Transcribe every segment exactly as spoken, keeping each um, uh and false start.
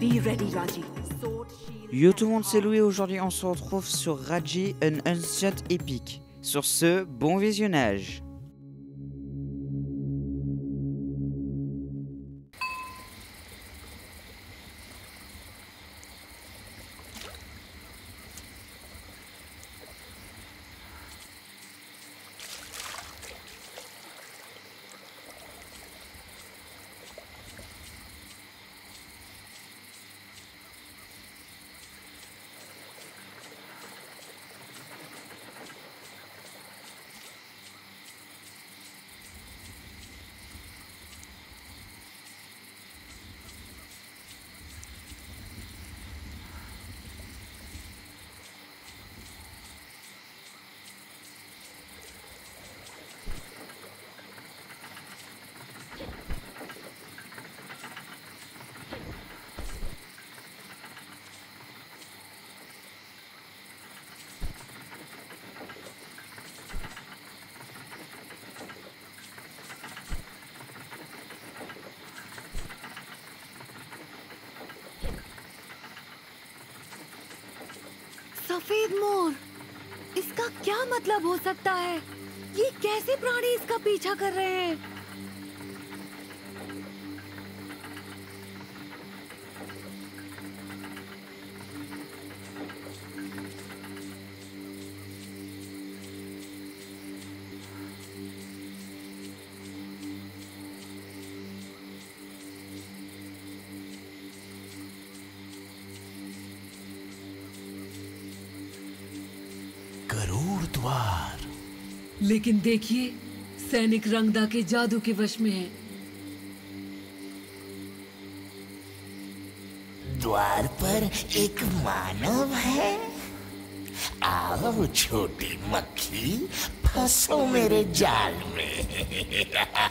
Be ready, Raji. Yo tout le monde, c'est Louis. Aujourd'hui on se retrouve sur Raji, un Ancient Epic. Sur ce, bon visionnage. सफेद मोर, इसका क्या मतलब हो सकता है? ये कैसे प्राणी इसका पीछा कर रहे हैं? गरुड़ द्वार। लेकिन देखिए, सैनिक रंगदा के जादू के वश में है। द्वार पर एक मानव है। आओ छोटी मक्खी, फंसो मेरे जाल में।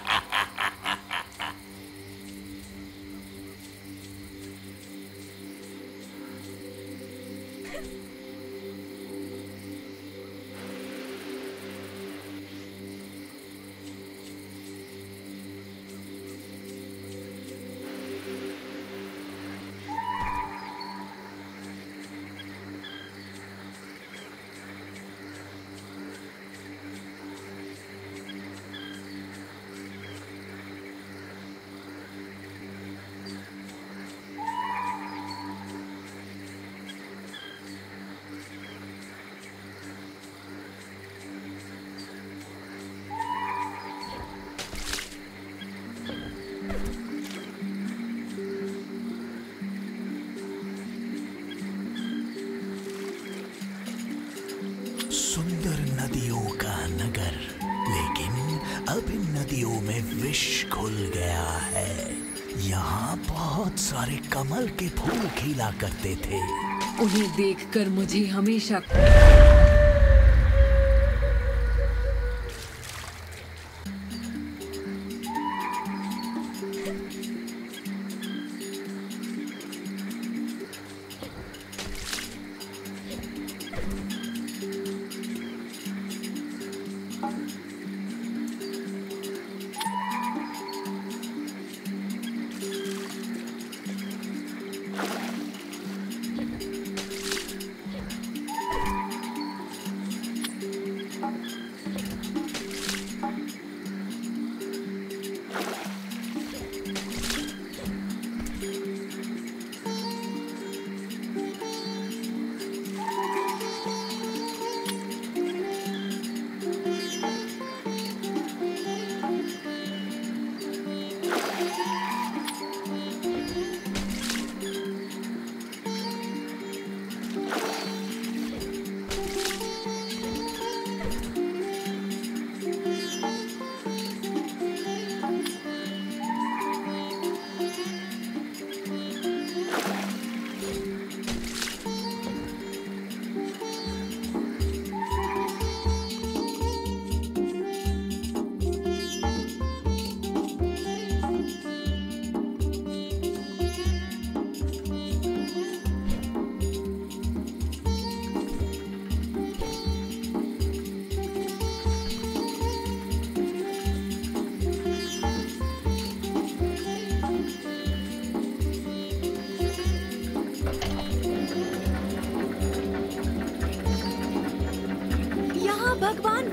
सुंदर नदियों का नगर, लेकिन अब इन नदियों में विष घुल गया है। यहाँ बहुत सारे कमल के फूल खिला करते थे। उन्हें देखकर मुझे हमेशा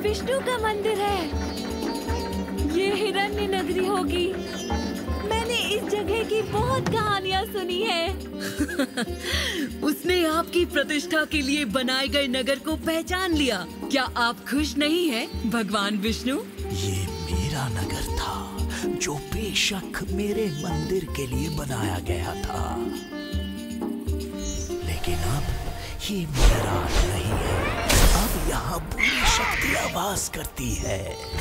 विष्णु का मंदिर है। ये हिरण्य नगरी होगी। मैंने इस जगह की बहुत कहानियाँ सुनी है। उसने आपकी प्रतिष्ठा के लिए बनाए गए नगर को पहचान लिया। क्या आप खुश नहीं हैं, भगवान विष्णु? ये मेरा नगर था, जो बेशक मेरे मंदिर के लिए बनाया गया था, लेकिन अब ये मेरा नहीं है। अब यहाँ पूरी शक्तियाँ वास करती है।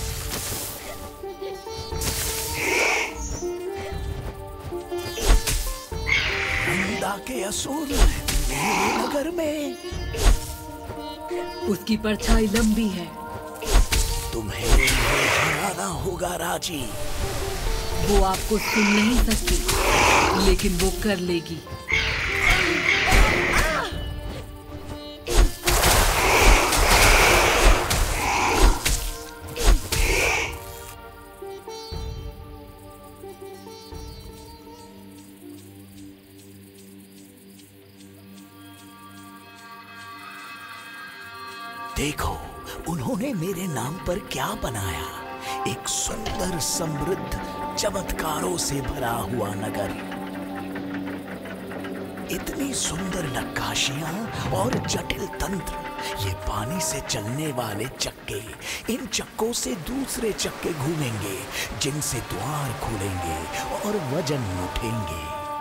नंदा के असुर मेरे नगर में। उसकी परछाई लंबी है। तुम्हें हराना होगा राजी। वो आपको सुन नहीं सकती, लेकिन वो कर लेगी। देखो, उन्होंने मेरे नाम पर क्या बनाया। एक सुंदर, समृद्ध, चमत्कारों से भरा हुआ नगर। इतनी सुंदर नक्काशियां और जटिल तंत्र। ये पानी से चलने वाले चक्के, इन चक्कों से दूसरे चक्के घूमेंगे, जिनसे द्वार खुलेंगे और वजन उठेंगे।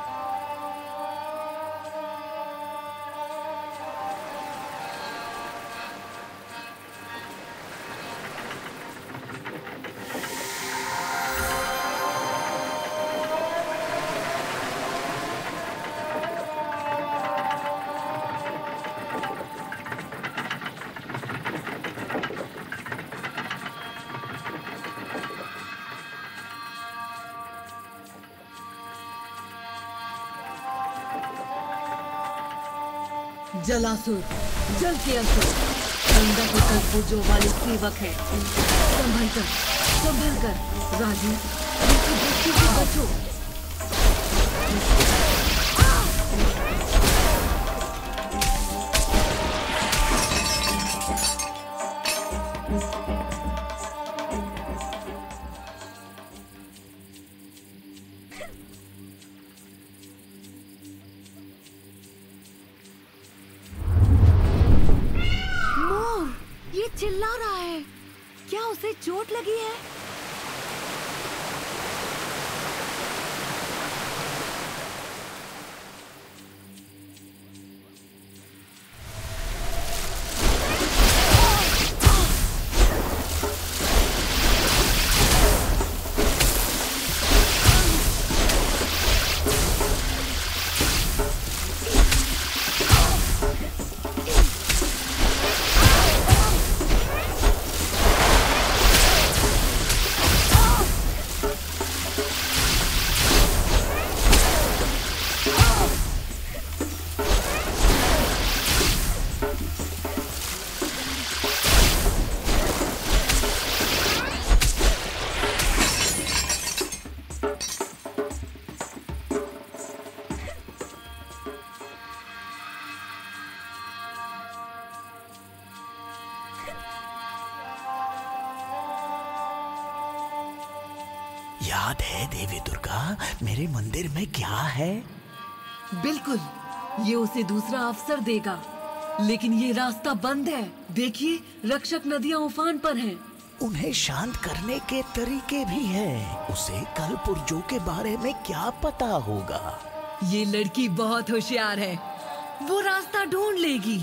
जलासुर, जल के असुर, गंगा के कलपुर्जों वाले सेवक है। संभल कर, संभल कर, राजू, देखो देखो से बचो। चिल्ला रहा है। क्या उसे चोट लगी है? याद है देवी दुर्गा, मेरे मंदिर में क्या है? बिल्कुल, ये उसे दूसरा अवसर देगा, लेकिन ये रास्ता बंद है। देखिए, रक्षक नदियां उफान पर हैं। उन्हें शांत करने के तरीके भी हैं। उसे कलपुर्जों के बारे में क्या पता होगा? ये लड़की बहुत होशियार है, वो रास्ता ढूंढ लेगी।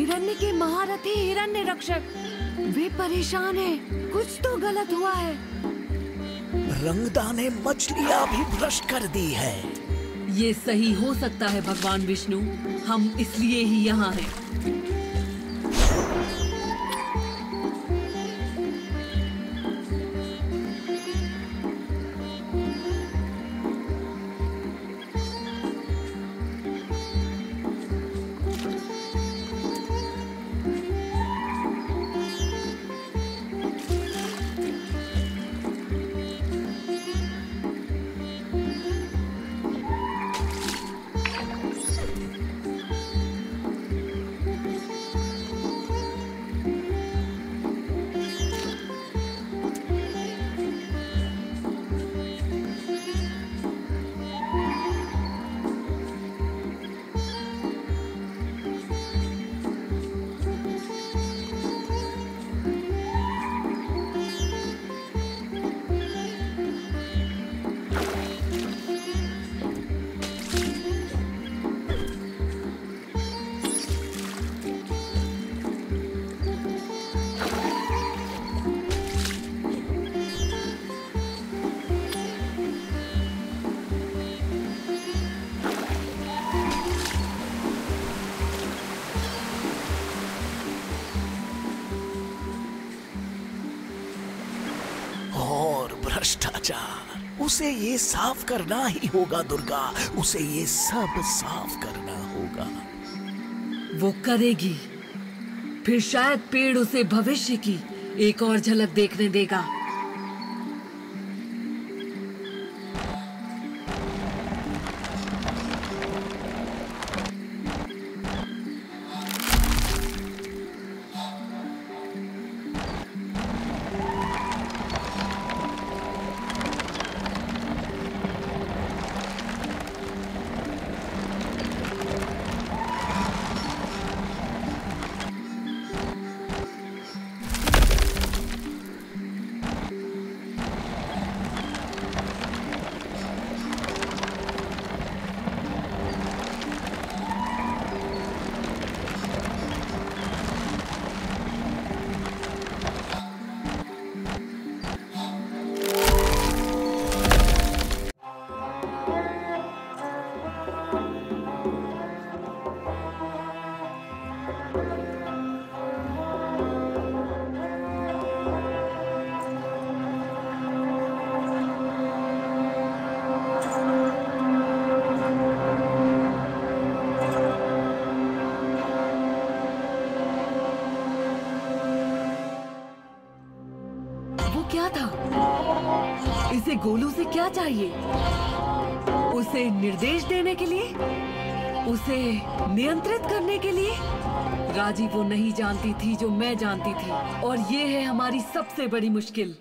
हिरण्य के महारथी हिरण्य रक्षक वे परेशान हैं। कुछ तो गलत हुआ है। रंगदा ने मछलियां भी भ्रष्ट कर दी है। ये सही हो सकता है भगवान विष्णु, हम इसलिए ही यहाँ हैं। भ्रष्टाचार, उसे ये साफ करना ही होगा दुर्गा, उसे ये सब साफ करना होगा। वो करेगी, फिर शायद पेड़ उसे भविष्य की एक और झलक देखने देगा। इसे गोलू से क्या चाहिए? उसे निर्देश देने के लिए? उसे नियंत्रित करने के लिए? राजी वो नहीं जानती थी जो मैं जानती थी, और ये है हमारी सबसे बड़ी मुश्किल।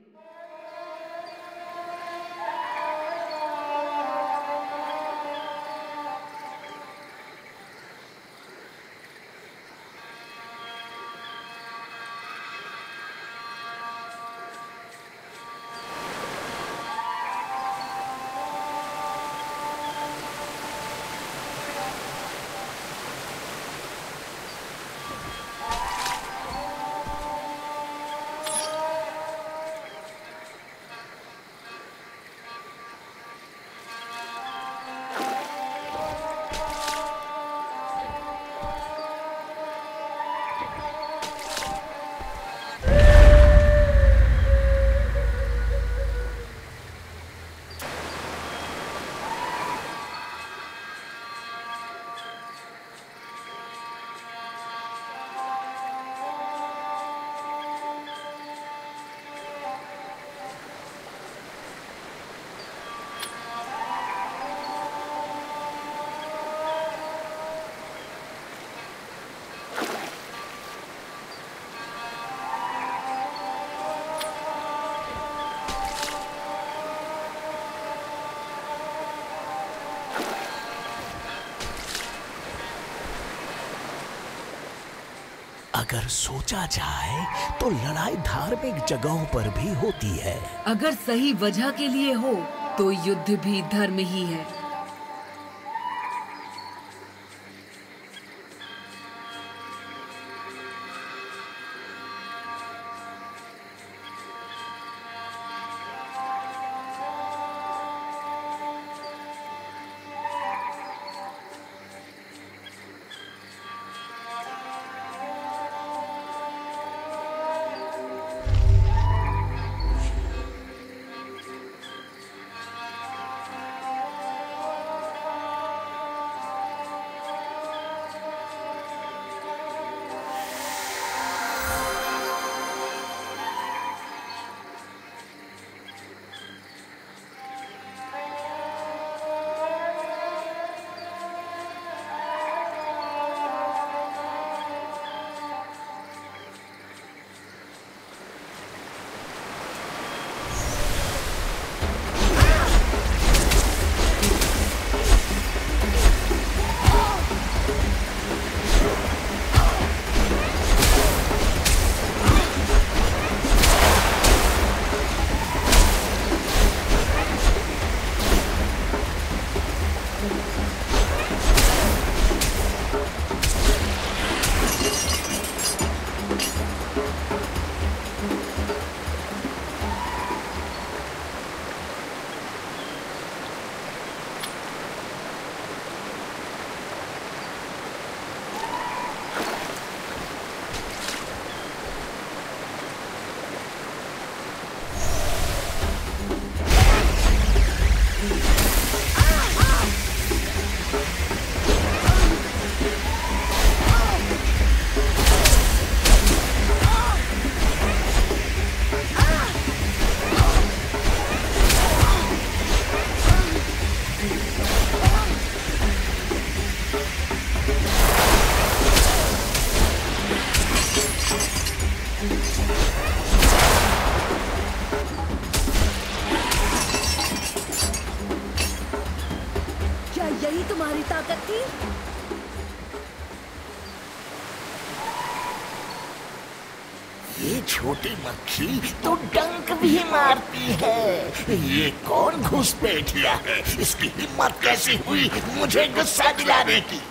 अगर सोचा जाए तो लड़ाई धार्मिक जगहों पर भी होती है। अगर सही वजह के लिए हो तो युद्ध भी धर्म ही है। क्या यही तुम्हारी ताकत थी? ये छोटी मक्खी तो डंक भी मारती है। ये कौन घुसपैठिया है? इसकी हिम्मत कैसी हुई मुझे गुस्सा दिलाने की?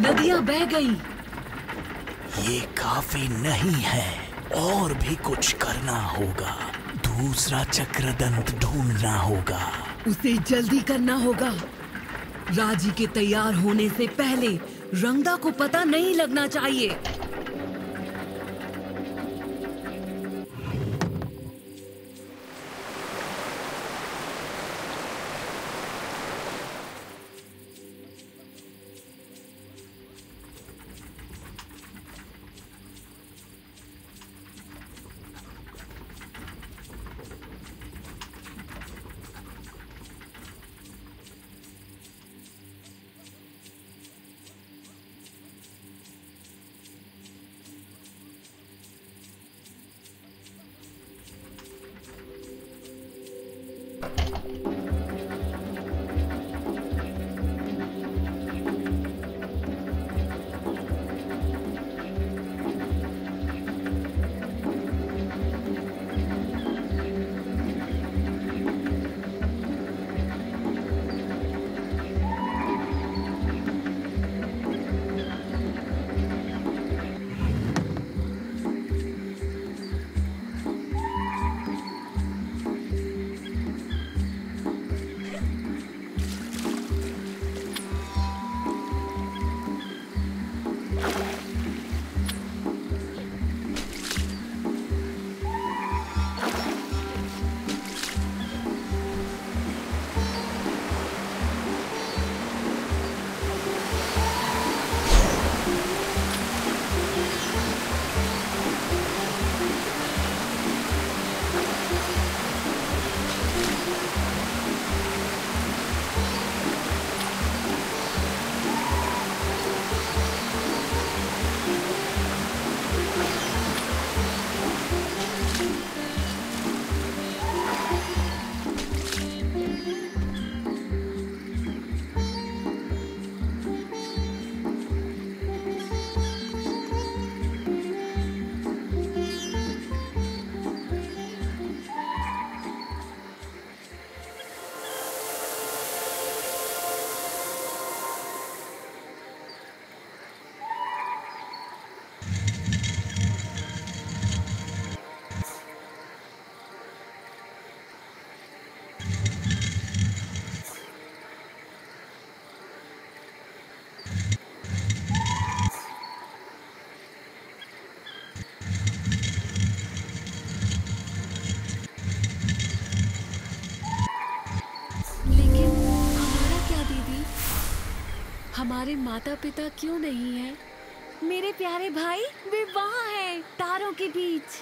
नदियां बह गईं। ये काफी नहीं है, और भी कुछ करना होगा। दूसरा चक्रदंत ढूंढना होगा। उसे जल्दी करना होगा। राजी के तैयार होने से पहले रंगदा को पता नहीं लगना चाहिए। हमारे माता पिता क्यों नहीं हैं? मेरे प्यारे भाई वे वहाँ हैं, तारों के बीच।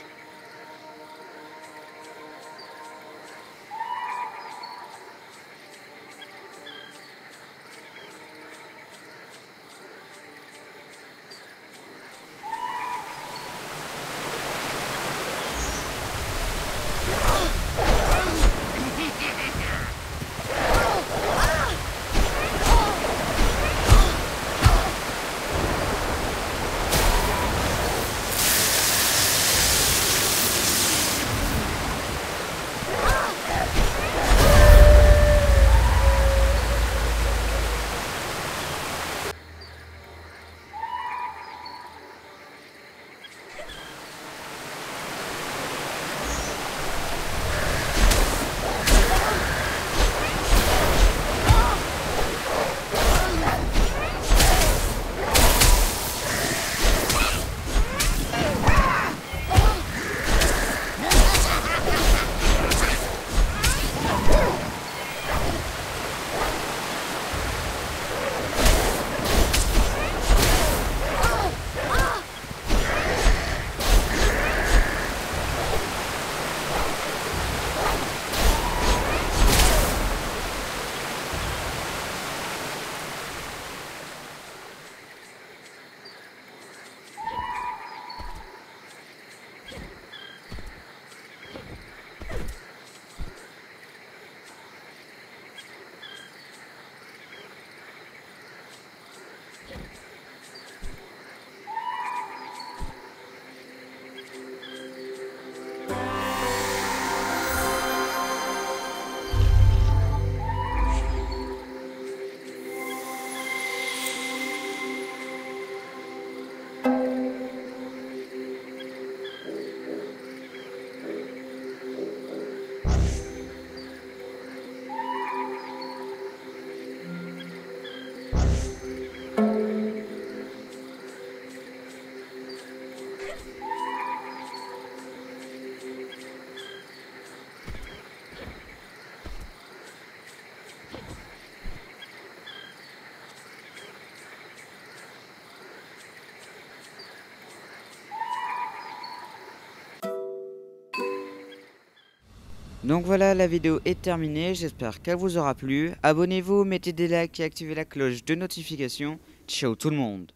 Donc voilà, la vidéo est terminée, j'espère qu'elle vous aura plu. Abonnez-vous, mettez des likes et activez la cloche de notification. Ciao tout le monde!